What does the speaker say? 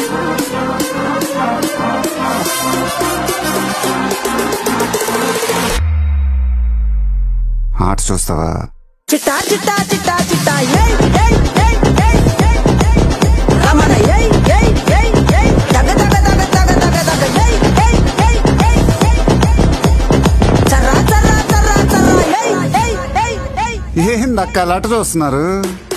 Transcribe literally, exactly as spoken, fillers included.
ఆట చూస్తావా? చిట్టా చిట్టా చిట్టా చిట్టా ఏయ్ ఏయ్ ఏయ్ ఏయ్ ఏయ్ రమణ ఏయ్ ఏయ్ ఏయ్ ఏయ్ దగ దగ దగ దగ దగ దగ ఏయ్ ఏయ్ ఏయ్ ఏయ్ చర్రా చర్రా చర్రా చర్రా ఏయ్ ఏయ్ ఏయ్ ఏయ్ ఏందక్క అలా ఆట చూస్తున్నారు?